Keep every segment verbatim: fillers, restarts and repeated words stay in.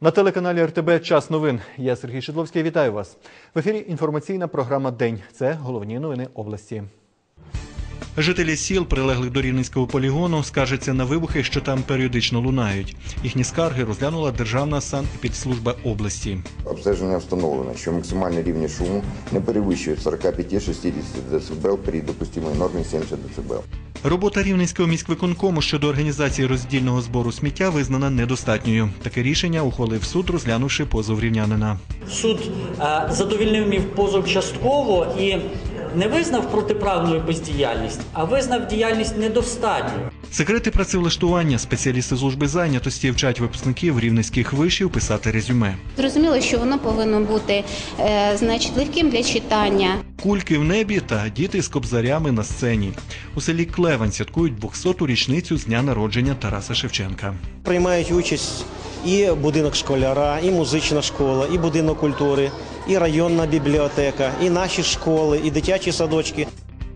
На телеканалі ер те бе «Час новин». Я Сергій Шидловський. Вітаю вас. В ефірі інформаційна програма «День». Це головні новини області. Жителі сіл, прилеглих до Рівненського полігону, скаржаться на вибухи, що там періодично лунають. Їхні скарги розглянула Державна санепідслужба області. Обстеження встановлено, що максимальний рівень шуму не перевищує сорок п'ять - шістдесят дБ при допустимій нормі сімдесят дБ. Робота Рівненського міськвиконкому щодо організації роздільного збору сміття визнана недостатньою. Таке рішення ухвалив суд, розглянувши позов рівнянина. Суд е, задовільнив мій позов частково і не визнав протиправною бездіяльність, а визнав діяльність недостатньою. Секрети працевлаштування спеціалісти служби зайнятості вчать випускників рівненських вишів писати резюме. Зрозуміло, що воно повинно бути е, значить, легким для читання. Кульки в небі та діти з кобзарями на сцені. У селі Клевань святкують двохсоту річницю з дня народження Тараса Шевченка. Приймають участь і будинок школяра, і музична школа, і будинок культури, і районна бібліотека, і наші школи, і дитячі садочки.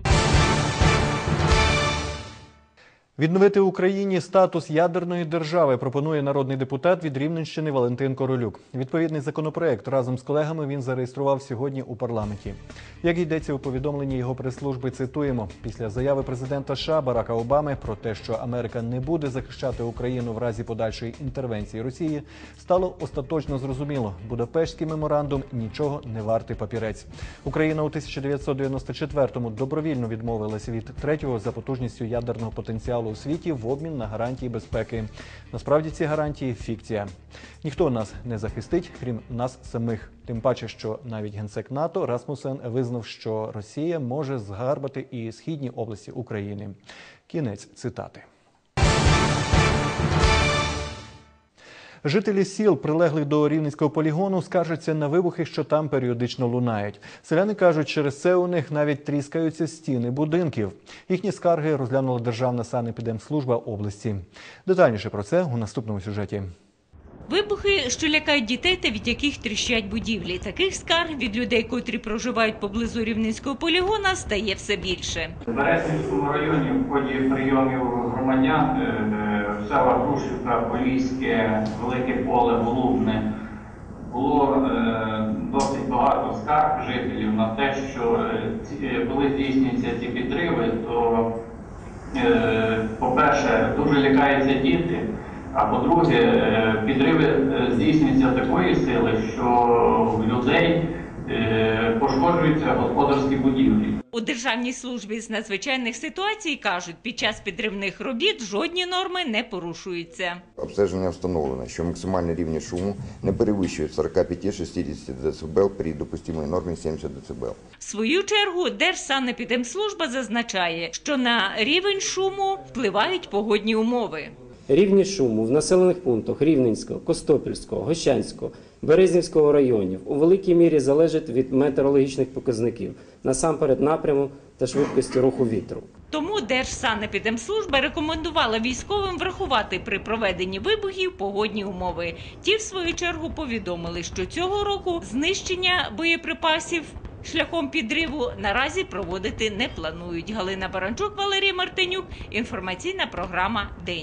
Відновити Україні статус ядерної держави пропонує народний депутат від Рівненщини Валентин Королюк. Відповідний законопроект разом з колегами він зареєстрував сьогодні у парламенті. Як йдеться у повідомленні його прес-служби, цитуємо, після заяви президента США Барака Обами про те, що Америка не буде захищати Україну в разі подальшої інтервенції Росії, стало остаточно зрозуміло – Будапештський меморандум нічого не вартий папірець. Україна у тисяча дев'ятсот дев'яносто четвертому добровільно відмовилася від третього за потужністю ядерного потенціалу у світі в обмін на гарантії безпеки. Насправді ці гарантії – фікція. Ніхто нас не захистить, крім нас самих. Тим паче, що навіть генсек НАТО Расмусен визнав, що Росія може згарбати і східні області України. Кінець цитати. Жителі сіл, прилеглих до Рівненського полігону, скаржаться на вибухи, що там періодично лунають. Селяни кажуть, через це у них навіть тріскаються стіни будинків. Їхні скарги розглянула Державна санепідемслужба області. Детальніше про це у наступному сюжеті. Вибухи, що лякають дітей та від яких тріщать будівлі. Таких скарг від людей, котрі проживають поблизу Рівненського полігона, стає все більше. В Березнівському районі в ході прийомів громадян в селах Грушівка, Поліське, Велике Поле, Голубне було е, досить багато скарг жителів на те, що ці, коли здійснюються ці підриви, то, е, по-перше, дуже лякаються діти, а по-друге, підриви здійснюються такої сили, що в людей пошкоджуються господарські будівлі. У Державній службі з надзвичайних ситуацій кажуть, під час підривних робіт жодні норми не порушуються. Обстеження встановлено, що максимальний рівень шуму не перевищує сорок п'ять - шістдесят дБ при допустимій нормі сімдесят дБ. В свою чергу Держсанепідемслужба зазначає, що на рівень шуму впливають погодні умови. Рівні шуму в населених пунктах Рівненського, Костопільського, Гощанського, Березнівського районів у великій мірі залежать від метеорологічних показників, насамперед напряму та швидкості руху вітру. Тому Держсанепідемслужба рекомендувала військовим врахувати при проведенні вибухів погодні умови. Ті, в свою чергу, повідомили, що цього року знищення боєприпасів шляхом підриву наразі проводити не планують. Галина Баранчук, Валерій Мартинюк. Інформаційна програма «День».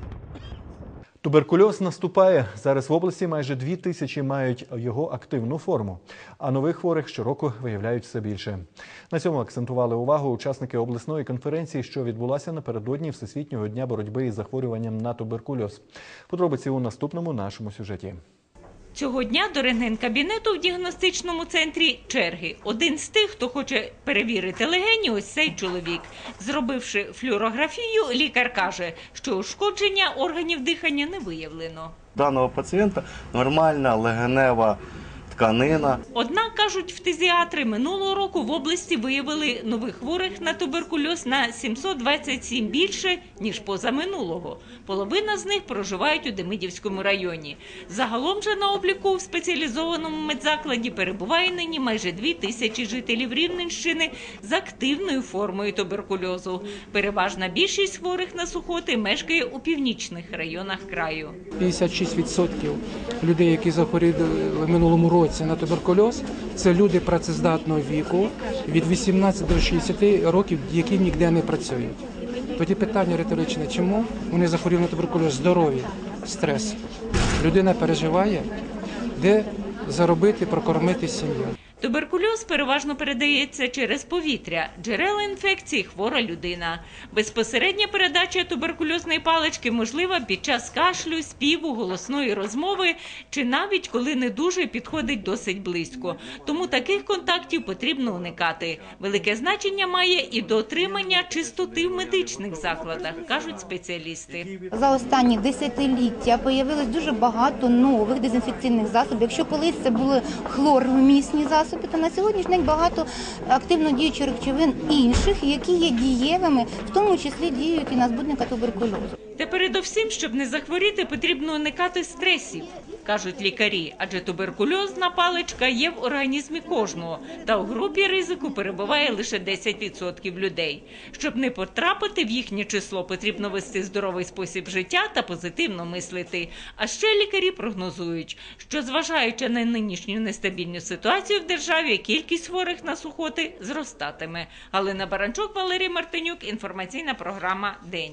Туберкульоз наступає. Зараз в області майже дві тисячі мають його активну форму, а нових хворих щороку виявляють все більше. На цьому акцентували увагу учасники обласної конференції, що відбулася напередодні Всесвітнього дня боротьби із захворюванням на туберкульоз. Подробиці у наступному нашому сюжеті. Цього дня до рентген-кабінету в діагностичному центрі черги. Один з тих, хто хоче перевірити легені, ось цей чоловік. Зробивши флюорографію, лікар каже, що ушкодження органів дихання не виявлено. Даного пацієнта нормальна легенева тканина. Однак, кажуть фтизіатри, минулого року в області виявили нових хворих на туберкульоз на сімсот двадцять сім більше, ніж позаминулого. Половина з них проживають у Демидівському районі. Загалом же на обліку в спеціалізованому медзакладі перебуває нині майже дві тисячі жителів Рівненщини з активною формою туберкульозу. Переважна більшість хворих на сухоти мешкає у північних районах краю. п'ятдесят шість відсотків людей, які захворіли в минулому році на туберкульоз, це люди працездатного віку від вісімнадцяти до шістдесяти років, які ніде не працюють. Тоді питання риторичне, чому вони захворіли на туберкульоз? Здоров'я, стрес. людина переживає, де заробити, прокормити сім'ю. Туберкульоз переважно передається через повітря. Джерела інфекції – хвора людина. Безпосередня передача туберкульозної палички можлива під час кашлю, співу, голосної розмови чи навіть коли недужий підходить досить близько. Тому таких контактів потрібно уникати. Велике значення має і дотримання чистоти в медичних закладах, кажуть спеціалісти. За останні десятиліття появилось дуже багато нових дезінфекційних засобів. Якщо колись це були хлорвмісні засоби, то на сьогоднішній день багато активно діючих речовин інших, які є дієвими, в тому числі діють і на збудника туберкульозу. Та передовсім, щоб не захворіти, потрібно уникати стресів, кажуть лікарі, адже туберкульозна паличка є в організмі кожного, та у групі ризику перебуває лише десять відсотків людей. Щоб не потрапити в їхнє число, потрібно вести здоровий спосіб життя та позитивно мислити. А ще лікарі прогнозують, що зважаючи на нинішню нестабільну ситуацію в державі, кількість хворих на сухоти зростатиме. Галина Баранчук, Валерій Мартинюк, інформаційна програма «День».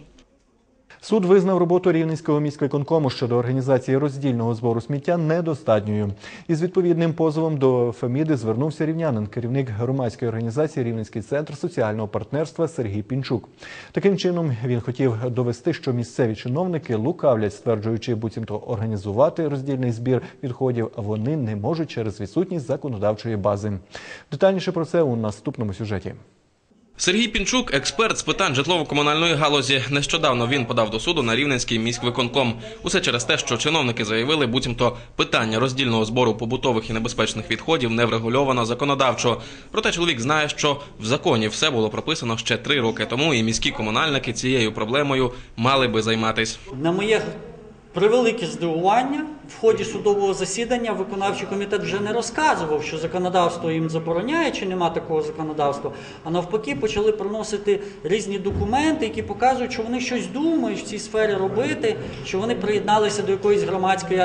Суд визнав роботу Рівненського міськвиконкому щодо організації роздільного збору сміття недостатньою. Із відповідним позовом до Феміди звернувся рівнянин, керівник громадської організації «Рівненський центр соціального партнерства» Сергій Пінчук. Таким чином він хотів довести, що місцеві чиновники лукавлять, стверджуючи, буцімто організувати роздільний збір відходів, а вони не можуть через відсутність законодавчої бази. Детальніше про це у наступному сюжеті. Сергій Пінчук – експерт з питань житлово-комунальної галузі. Нещодавно він подав до суду на Рівненський міськвиконком. Усе через те, що чиновники заявили, буцімто питання роздільного збору побутових і небезпечних відходів не врегульовано законодавчо. Проте чоловік знає, що в законі все було прописано ще три роки тому, і міські комунальники цією проблемою мали би займатись. На моє превелике здивування, в ході судового засідання виконавчий комітет вже не розказував, що законодавство їм забороняє, чи нема такого законодавства, а навпаки почали приносити різні документи, які показують, що вони щось думають в цій сфері робити, що вони приєдналися до якоїсь громадської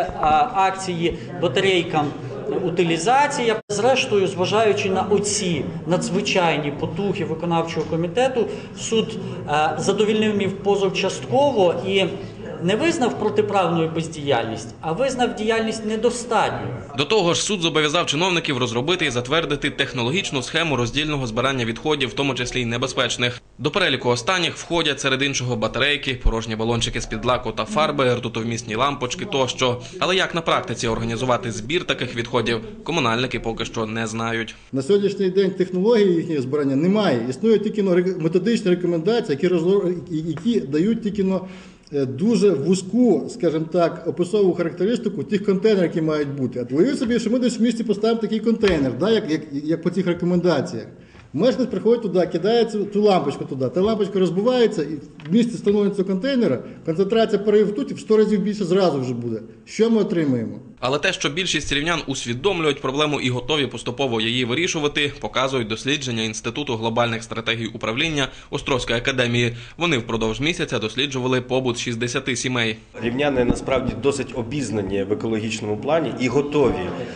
акції батарейкам утилізації. Зрештою, зважаючи на оці надзвичайні потуги виконавчого комітету, суд задовільнив позов частково і не визнав протиправною бездіяльність, а визнав діяльність недостатньою. До того ж, суд зобов'язав чиновників розробити і затвердити технологічну схему роздільного збирання відходів, в тому числі й небезпечних. До переліку останніх входять серед іншого батарейки, порожні балончики з-під лаку та фарби, ртутовмісні лампочки тощо. Але як на практиці організувати збір таких відходів, комунальники поки що не знають. На сьогоднішній день технології їхнього збирання немає. Існують тільки методичні рекомендації, які, які дають тільки дуже вузьку, скажімо так, описову характеристику тих контейнерів, які мають бути. Уявіть собі, що ми десь в місті поставимо такий контейнер, да, як, як, як по цих рекомендаціях. Мешканець приходить туди, кидає цю, цю лампочку туди, та лампочка розбивається і в місці встановлюється контейнера, концентрація пари ртуті в сто разів більше зразу вже буде. Що ми отримаємо? Але те, що більшість рівнян усвідомлюють проблему і готові поступово її вирішувати, показують дослідження Інституту глобальних стратегій управління Острозької академії. Вони впродовж місяця досліджували побут шістдесят сімей. Рівняни насправді досить обізнані в екологічному плані і готові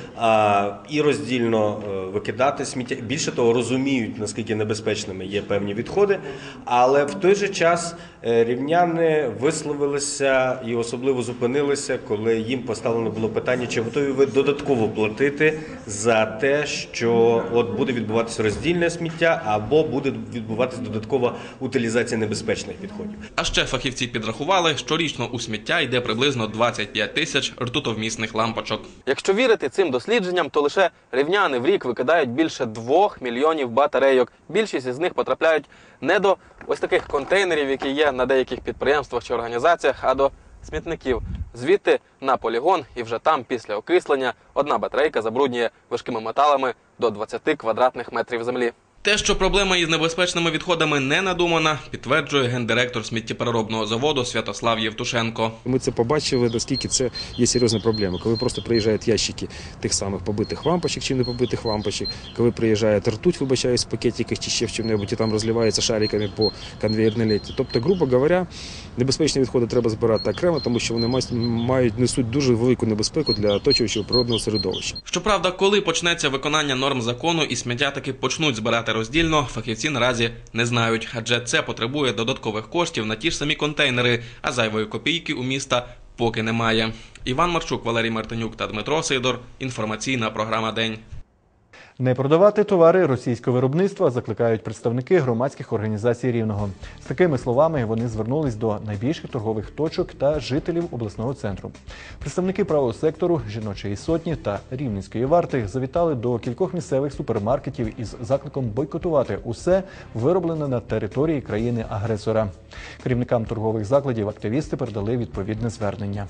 а, і роздільно викидати сміття. Більше того, розуміють, наскільки небезпечними є певні відходи, але в той же час рівняни висловилися і особливо зупинилися, коли їм поставлено було питання, чи готові ви додатково платити за те, що от буде відбуватися роздільне сміття або буде відбуватися додаткова утилізація небезпечних відходів. А ще фахівці підрахували, щорічно у сміття йде приблизно двадцять п'ять тисяч ртутовмісних лампочок. Якщо вірити цим дослідженням, то лише рівняни в рік викидають більше двох мільйонів батарейок. Більшість із них потрапляють не до ось таких контейнерів, які є на деяких підприємствах чи організаціях, а до смітників. Звідти на полігон і вже там після окислення одна батарейка забруднює важкими металами до двадцяти квадратних метрів землі. Те, що проблема із небезпечними відходами не надумана, підтверджує гендиректор сміттєпереробного заводу Святослав Євтушенко. Ми це побачили, наскільки це є серйозна проблема. Коли просто приїжджають ящики тих самих побитих лампочок чи не побитих лампочок, коли приїжджає ртуть, вибачаюсь, в пакетиках чи ще в чому-небудь, і там розливається шариками по конвейерній ленті. Тобто, грубо говоря, небезпечні відходи треба збирати окремо, тому що вони мають, несуть дуже велику небезпеку для оточуючого природного середовища. Щоправда, коли почнеться виконання норм закону і сміття таки почнуть збирати роздільно, фахівці наразі не знають, адже це потребує додаткових коштів на ті ж самі контейнери, а зайвої копійки у міста поки немає. Іван Марчук, Валерій Мартинюк та Дмитро Сидор. Інформаційна програма «День». Не продавати товари російського виробництва закликають представники громадських організацій Рівного. З такими словами вони звернулись до найбільших торгових точок та жителів обласного центру. Представники правого сектору, жіночої сотні та Рівненської варти завітали до кількох місцевих супермаркетів із закликом бойкотувати усе, вироблене на території країни-агресора. Керівникам торгових закладів активісти передали відповідне звернення.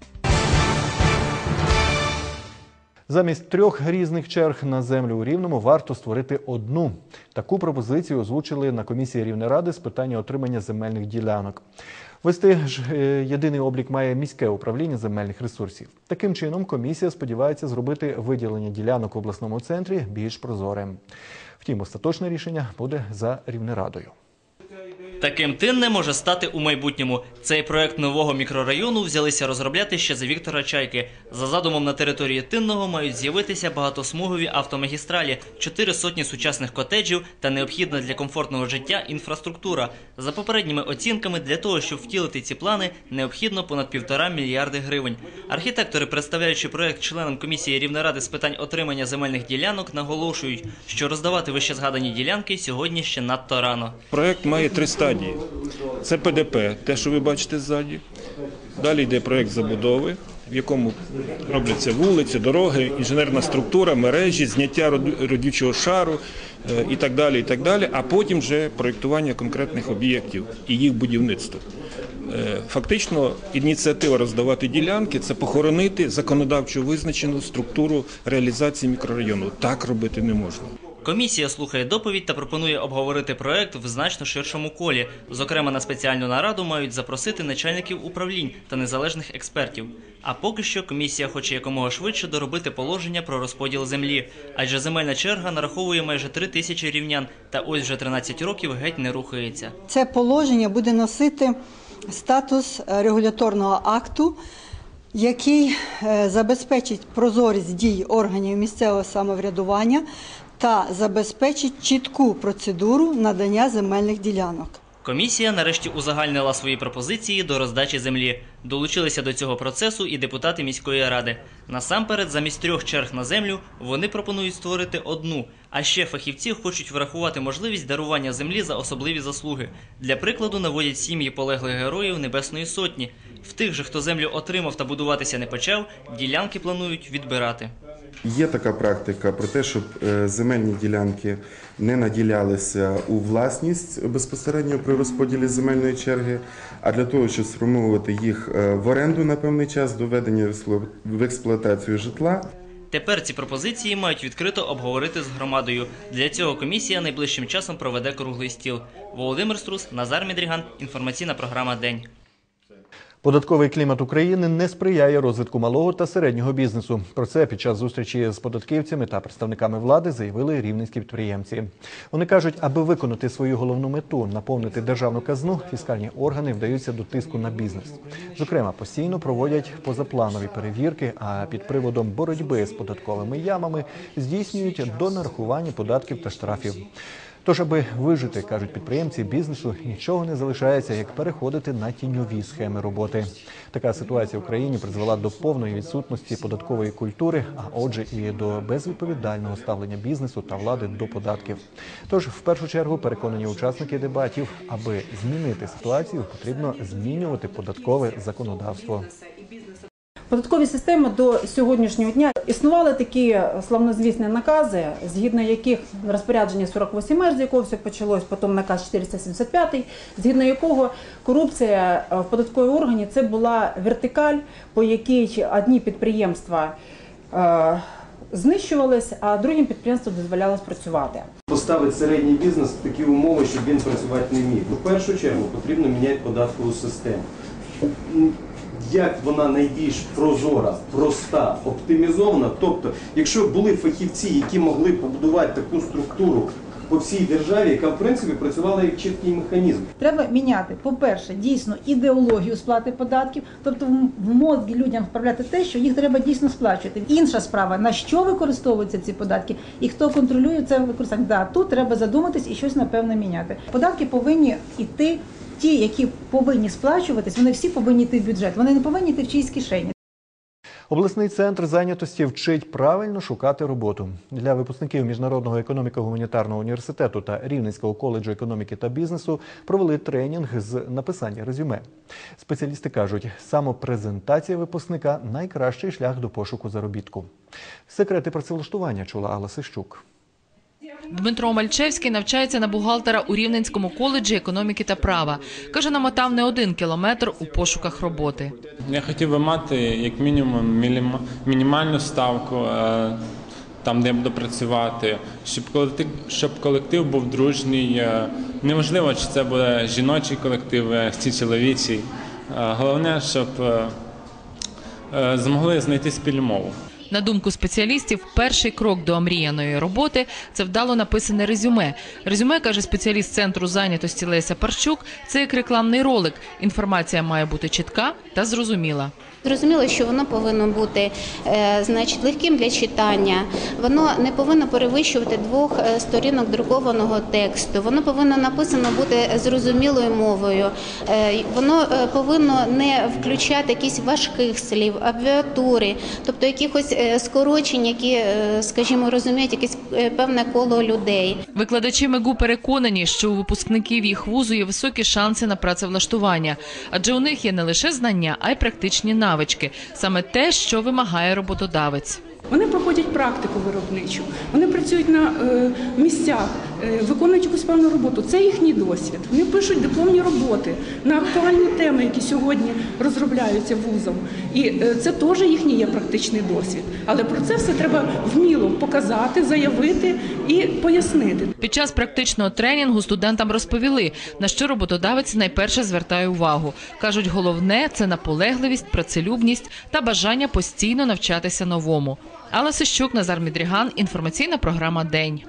Замість трьох різних черг на землю у Рівному варто створити одну. Таку пропозицію озвучили на комісії Рівнеради з питання отримання земельних ділянок. Вести ж єдиний облік має міське управління земельних ресурсів. Таким чином, комісія сподівається зробити виділення ділянок в обласному центрі більш прозорим. Втім, остаточне рішення буде за Рівнерадою. Таким Тинне може стати у майбутньому. Цей проект нового мікрорайону взялися розробляти ще за Віктора Чайки. За задумом, на території Тинного мають з'явитися багатосмугові автомагістралі, чотири сотні сучасних котеджів та необхідна для комфортного життя інфраструктура. За попередніми оцінками, для того, щоб втілити ці плани, необхідно понад півтора мільярди гривень. Архітектори, представляючи проект членам комісії Рівнеради з питань отримання земельних ділянок, наголошують, що роздавати вищезгадані ділянки сьогодні ще надто рано. Проект має три стадії. Це Пе Де Пе, те, що ви бачите ззаді. Далі йде проект забудови, в якому робляться вулиці, дороги, інженерна структура, мережі, зняття родючого шару і так далі, і так далі. А потім вже проєктування конкретних об'єктів і їх будівництво. Фактично, ініціатива роздавати ділянки – це похоронити законодавчо визначену структуру реалізації мікрорайону. Так робити не можна. Комісія слухає доповідь та пропонує обговорити проект в значно ширшому колі. Зокрема, на спеціальну нараду мають запросити начальників управлінь та незалежних експертів. А поки що комісія хоче якомога швидше доробити положення про розподіл землі. Адже земельна черга нараховує майже три тисячі рівнян, та ось вже тринадцять років геть не рухається. Це положення буде носити статус регуляторного акту, який забезпечить прозорість дій органів місцевого самоврядування та забезпечить чітку процедуру надання земельних ділянок. Комісія нарешті узагальнила свої пропозиції до роздачі землі. Долучилися до цього процесу і депутати міської ради. Насамперед, замість трьох черг на землю, вони пропонують створити одну. А ще фахівці хочуть врахувати можливість дарування землі за особливі заслуги. Для прикладу наводять сім'ї полеглих героїв Небесної Сотні. В тих же, хто землю отримав та будуватися не почав, ділянки планують відбирати. Є така практика про те, щоб земельні ділянки не наділялися у власність безпосередньо при розподілі земельної черги, а для того, щоб сформувати їх в оренду на певний час до введення в експлуатацію житла. Тепер ці пропозиції мають відкрито обговорити з громадою. Для цього комісія найближчим часом проведе круглий стіл. Володимир Струс, Назар Мідріган. Інформаційна програма «День». Податковий клімат України не сприяє розвитку малого та середнього бізнесу. Про це під час зустрічі з податківцями та представниками влади заявили рівненські підприємці. Вони кажуть, аби виконати свою головну мету – наповнити державну казну, фіскальні органи вдаються до тиску на бізнес. Зокрема, постійно проводять позапланові перевірки, а під приводом боротьби з податковими ямами здійснюють донарахування податків та штрафів. Тож, аби вижити, кажуть підприємці бізнесу, нічого не залишається, як переходити на тіньові схеми роботи. Така ситуація в країні призвела до повної відсутності податкової культури, а отже і до безвідповідального ставлення бізнесу та влади до податків. Тож, в першу чергу, переконані учасники дебатів, аби змінити ситуацію, потрібно змінювати податкове законодавство. Податкові системи до сьогоднішнього дня існували такі славнозвісні накази, згідно яких розпорядження сорок вісім, з якого все почалось, потім наказ чотириста сімдесят п'ять, згідно якого корупція в податковій органі – це була вертикаль, по якій одні підприємства е, знищувались, а другим підприємствам дозволялось працювати. Поставити середній бізнес в такі умови, щоб він працювати не міг. В першу чергу потрібно міняти податкову систему. Як вона найбільш прозора, проста, оптимізована. Тобто, якщо були фахівці, які могли побудувати таку структуру по всій державі, яка в принципі працювала як чіткий механізм. Треба міняти, по-перше, дійсно ідеологію сплати податків, тобто в мозки людям вправляти те, що їх треба дійсно сплачувати. Інша справа, на що використовуються ці податки і хто контролює це використання. Да, тут треба задуматись і щось, напевно, міняти. Податки повинні йти, ті, які повинні сплачуватись, вони всі повинні йти в бюджет, вони не повинні йти в чиїсь кишені. Обласний центр зайнятості вчить правильно шукати роботу. Для випускників Міжнародного економіко-гуманітарного університету та Рівненського коледжу економіки та бізнесу провели тренінг з написання резюме. Спеціалісти кажуть, самопрезентація випускника – найкращий шлях до пошуку заробітку. Секрети працевлаштування чула Алла Сищук. Дмитро Мальчевський навчається на бухгалтера у Рівненському коледжі економіки та права. Каже, намотав не один кілометр у пошуках роботи. Я хотів би мати як мінімум мінімальну ставку, там, де я буду працювати, щоб колектив, щоб колектив був дружній. Неважливо, чи це буде жіночий колектив, чи чоловічий. Головне, щоб змогли знайти спільну мову. На думку спеціалістів, перший крок до омріяної роботи – це вдало написане резюме. Резюме, каже спеціаліст Центру зайнятості Леся Парчук, це як рекламний ролик. Інформація має бути чітка та зрозуміла. Зрозуміло, що воно повинно бути е, значить, легким для читання, воно не повинно перевищувати двох сторінок друкованого тексту, воно повинно написано бути зрозумілою мовою, е, воно е, повинно не включати якісь важких слів, абревіатури, тобто якихось е, скорочень, які, е, скажімо, розуміють якесь е, певне коло людей. Викладачі МЕГУ переконані, що у випускників їх вузу є високі шанси на працевлаштування, адже у них є не лише знання, а й практичні навички. навички – саме те, що вимагає роботодавець. Вони проходять практику виробничу, вони працюють на е, місцях, е, виконують якусь певну роботу. Це їхній досвід. Вони пишуть дипломні роботи на актуальні теми, які сьогодні розробляються вузом. І е, це теж їхній є практичний досвід. Але про це все треба вміло показати, заявити і пояснити. Під час практичного тренінгу студентам розповіли, на що роботодавець найперше звертає увагу. Кажуть, головне – це наполегливість, працелюбність та бажання постійно навчатися новому. Алла Сищук, Назар Мідріган. Інформаційна програма «День».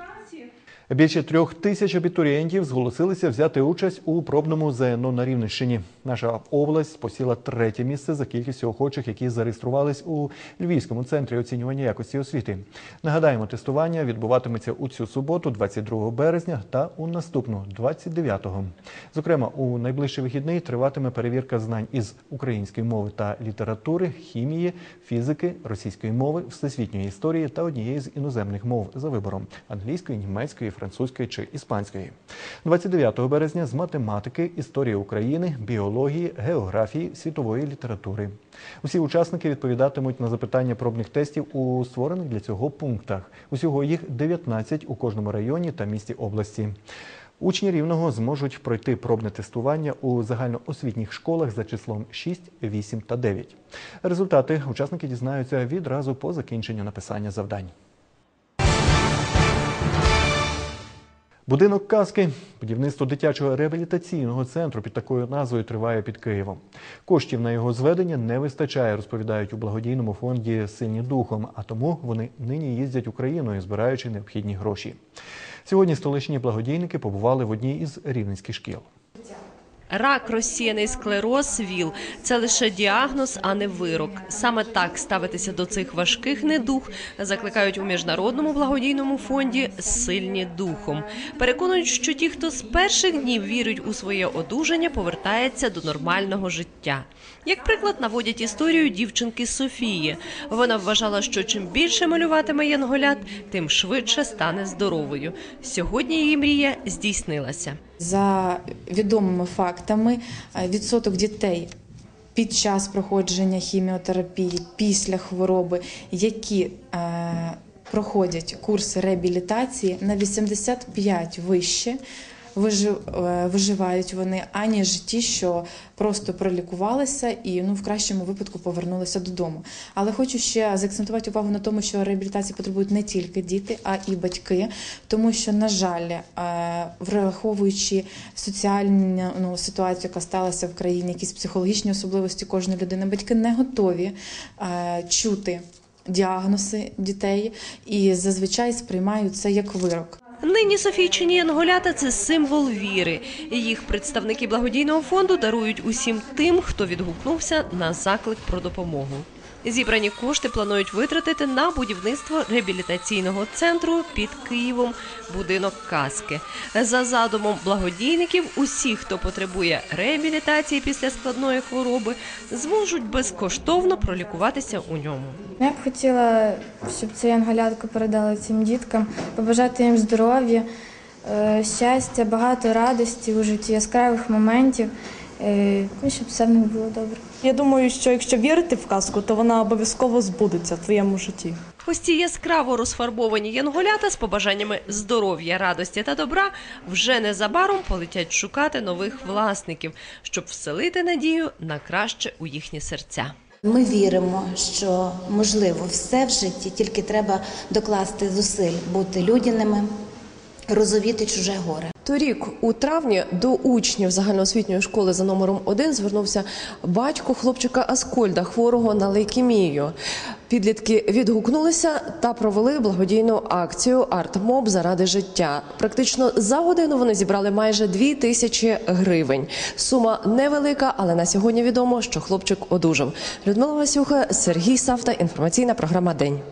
Більше трьох тисяч абітурієнтів зголосилися взяти участь у пробному ЗНО на Рівненщині. Наша область посіла третє місце за кількістю охочих, які зареєструвались у Львівському центрі оцінювання якості освіти. Нагадаємо, тестування відбуватиметься у цю суботу, двадцять другого березня, та у наступну, двадцять дев'ятого. Зокрема, у найближчий вихідний триватиме перевірка знань із української мови та літератури, хімії, фізики, російської мови, всесвітньої історії та однієї з іноземних мов за вибором – англійської, німецької, французької чи іспанської. двадцять дев'ятого березня з математики, історії України, біології, географії, світової літератури. Усі учасники відповідатимуть на запитання пробних тестів у створених для цього пунктах. Усього їх дев'ятнадцять у кожному районі та місті області. Учні Рівного зможуть пройти пробне тестування у загальноосвітніх школах за числом шість, вісім та дев'ять. Результати учасники дізнаються відразу по закінченню написання завдань. Будинок казки. Будівництво дитячого реабілітаційного центру під такою назвою триває під Києвом. Коштів на його зведення не вистачає, розповідають у благодійному фонді «Сильні духом», а тому вони нині їздять Україною, збираючи необхідні гроші. Сьогодні столичні благодійники побували в одній із рівненських шкіл. Рак, розсіяний склероз, ВІЛ – це лише діагноз, а не вирок. Саме так ставитися до цих важких недуг закликають у Міжнародному благодійному фонді «Сильні духом». Переконують, що ті, хто з перших днів вірить у своє одужання, повертається до нормального життя. Як приклад наводять історію дівчинки Софії. Вона вважала, що чим більше малюватиме янголят, тим швидше стане здоровою. Сьогодні її мрія здійснилася. За відомими фактами, відсоток дітей під час проходження хіміотерапії, після хвороби, які е, проходять курси реабілітації, на вісімдесят п'ять вище виживають вони, аніж ті, що просто пролікувалися і ну, в кращому випадку повернулися додому. Але хочу ще заакцентувати увагу на тому, що реабілітації потребують не тільки діти, а і батьки, тому що, на жаль, враховуючи соціальну ну, ситуацію, яка сталася в країні, якісь психологічні особливості кожної людини, батьки не готові чути діагнози дітей і зазвичай сприймають це як вирок. Нині Софійчині янголята – це символ віри. Їх представники благодійного фонду дарують усім тим, хто відгукнувся на заклик про допомогу. Зібрані кошти планують витратити на будівництво реабілітаційного центру під Києвом «Будинок казки». За задумом благодійників, усі, хто потребує реабілітації після складної хвороби, зможуть безкоштовно пролікуватися у ньому. Я б хотіла, щоб це янголятко передали цим діткам, побажати їм здоров'я, щастя, багато радості у житті, яскравих моментів, і щоб все в них було добре. Я думаю, що якщо вірити в казку, то вона обов'язково збудеться в твоєму житті. Ось ці яскраво розфарбовані янголята з побажаннями здоров'я, радості та добра вже незабаром полетять шукати нових власників, щоб вселити надію на краще у їхні серця. Ми віримо, що можливо все в житті, тільки треба докласти зусиль, бути людяними, розуміти чуже горе. Торік у травні до учнів загальноосвітньої школи за номером один звернувся батько хлопчика Аскольда, хворого на лейкемію. Підлітки відгукнулися та провели благодійну акцію «Артмоб заради життя». Практично за годину вони зібрали майже дві тисячі гривень. Сума невелика, але на сьогодні відомо, що хлопчик одужав. Людмила Васюха, Сергій Савта, інформаційна програма «День».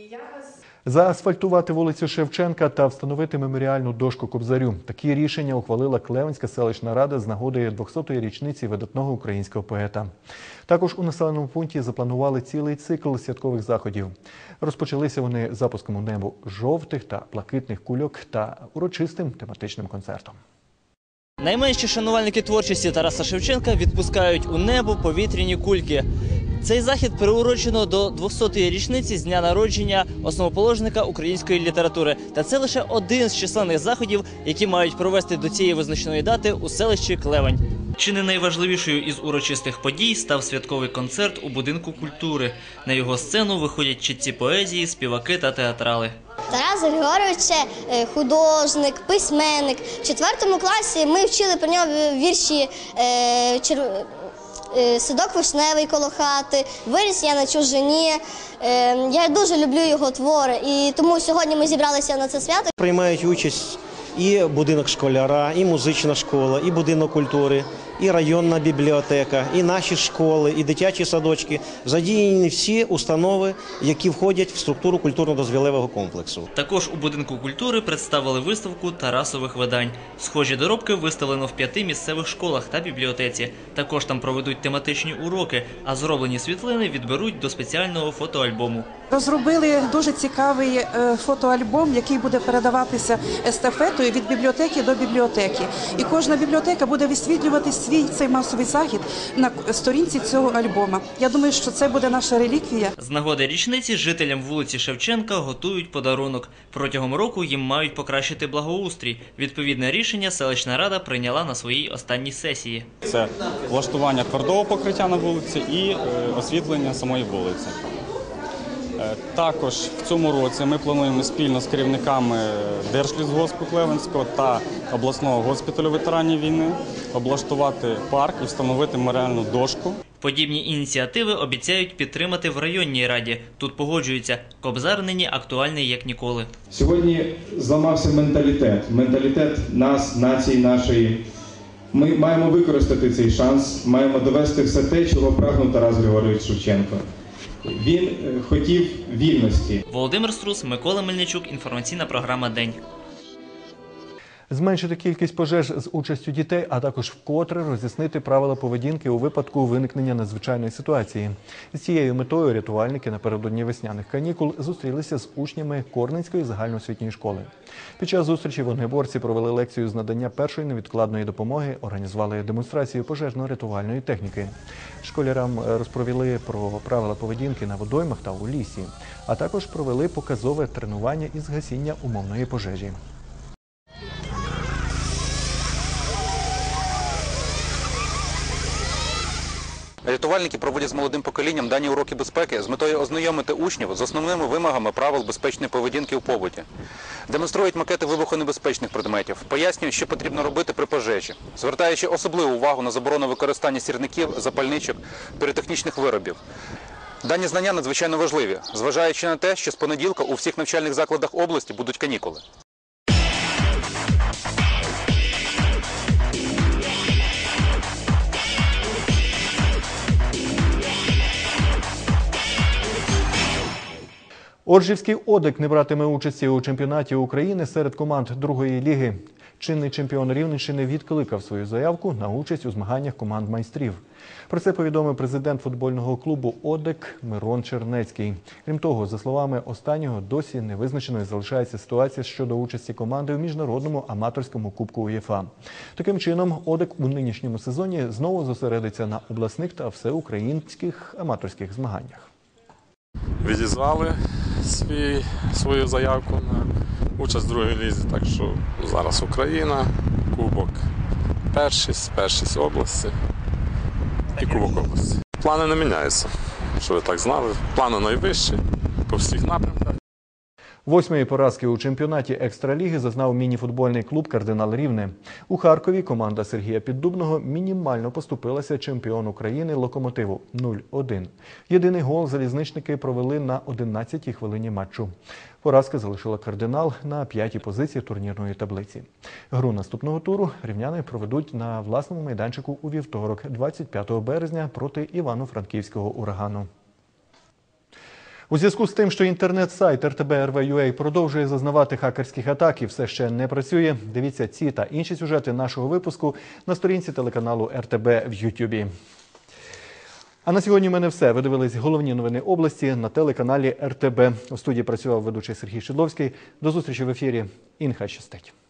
Заасфальтувати вулицю Шевченка та встановити меморіальну дошку Кобзарю. Такі рішення ухвалила Клевенська селищна рада з нагоди двохсотої річниці видатного українського поета. Також у населеному пункті запланували цілий цикл святкових заходів. Розпочалися вони запуском у небо жовтих та блакитних кульок та урочистим тематичним концертом. Найменші шанувальники творчості Тараса Шевченка відпускають у небо повітряні кульки. Цей захід приурочено до двохсотої річниці з дня народження основоположника української літератури. Та це лише один з численних заходів, які мають провести до цієї визначної дати у селищі Клевень. Чи не найважливішою із урочистих подій став святковий концерт у будинку культури. На його сцену виходять читці поезії, співаки та театрали. Тарас Григорович – художник, письменник. В четвертому класі ми вчили про нього вірші е, чер... е, «Садок вишневий коло хати», «Виріс я на чужині». Е, я дуже люблю його твори, і тому сьогодні ми зібралися на це свято. Приймають участь і будинок школяра, і музична школа, і будинок культури, і районна бібліотека, і наші школи, і дитячі садочки. Задіяні всі установи, які входять в структуру культурно-дозвілевого комплексу. Також у будинку культури представили виставку Тарасових видань. Схожі доробки виставлено в п'яти місцевих школах та бібліотеці. Також там проведуть тематичні уроки, а зроблені світлини відберуть до спеціального фотоальбому. Розробили дуже цікавий фотоальбом, який буде передаватися естафетою від бібліотеки до бібліотеки. І кожна бібліотека буде висвітлювати свій цей масовий захід на сторінці цього альбома. Я думаю, що це буде наша реліквія. З нагоди річниці жителям вулиці Шевченка готують подарунок. Протягом року їм мають покращити благоустрій. Відповідне рішення селищна рада прийняла на своїй останній сесії. Це влаштування твердого покриття на вулиці і освітлення самої вулиці. Також в цьому році ми плануємо спільно з керівниками Держлісгоспу Клевенського та обласного госпіталю ветеранів війни облаштувати парк і встановити меморіальну дошку. Подібні ініціативи обіцяють підтримати в районній раді. Тут погоджуються, Кобзар нині актуальний як ніколи. Сьогодні зламався менталітет, менталітет нас, нації нашої. Ми маємо використати цей шанс, маємо довести все те, чого прагнув Тарас Григорович Шевченко. Він хотів вільності. Володимир Струс, Микола Мельничук, інформаційна програма «День». Зменшити кількість пожеж з участю дітей, а також вкотре роз'яснити правила поведінки у випадку виникнення надзвичайної ситуації. З цією метою рятувальники напередодні весняних канікул зустрілися з учнями Корненської загальноосвітньої школи. Під час зустрічі вогнеборці провели лекцію з надання першої невідкладної допомоги, організували демонстрацію пожежно-рятувальної техніки. Школярам розповіли про правила поведінки на водоймах та у лісі, а також провели показове тренування із гасіння умовної пожежі. Рятувальники проводять з молодим поколінням дані уроки безпеки з метою ознайомити учнів з основними вимогами правил безпечної поведінки у побуті. Демонструють макети вибухонебезпечних предметів, пояснюють, що потрібно робити при пожежі, звертаючи особливу увагу на заборону використання сірників, запальничок, піротехнічних виробів. Дані знання надзвичайно важливі, зважаючи на те, що з понеділка у всіх навчальних закладах області будуть канікули. Оржівський «Одек» не братиме участі у чемпіонаті України серед команд другої ліги. Чинний чемпіон Рівненщини відкликав свою заявку на участь у змаганнях команд майстрів. Про це повідомив президент футбольного клубу «Одек» Мирон Чернецький. Крім того, за словами останнього, досі невизначеною залишається ситуація щодо участі команди у міжнародному аматорському кубку УЄФА. Таким чином, «Одек» у нинішньому сезоні знову зосередиться на обласних та всеукраїнських аматорських змаганнях. Відізвали свій, свою заявку на участь в другій лізі, так що зараз Україна, кубок першість, першість області і кубок області. Плани не міняються, щоб ви так знали. Плани найвищі по всіх напрямках. Восьмої поразки у чемпіонаті екстраліги зазнав мініфутбольний клуб «Кардинал Рівне». У Харкові команда Сергія Піддубного мінімально поступилася чемпіону країни «Локомотиву» нуль один. Єдиний гол залізничники провели на одинадцятій хвилині матчу. Поразка залишила «Кардинал» на п'ятій позиції турнірної таблиці. Гру наступного туру рівняни проведуть на власному майданчику у вівторок, двадцять п'ятого березня, проти Івано-Франківського «Урагану». У зв'язку з тим, що інтернет-сайт ер те бе ер ве точка ю а продовжує зазнавати хакерських атак і все ще не працює, дивіться ці та інші сюжети нашого випуску на сторінці телеканалу ер те бе в Ютубі. А на сьогодні в мене все. Ви дивились головні новини області на телеканалі ер те бе. У студії працював ведучий Сергій Шидловський. До зустрічі в ефірі і нехай щастить.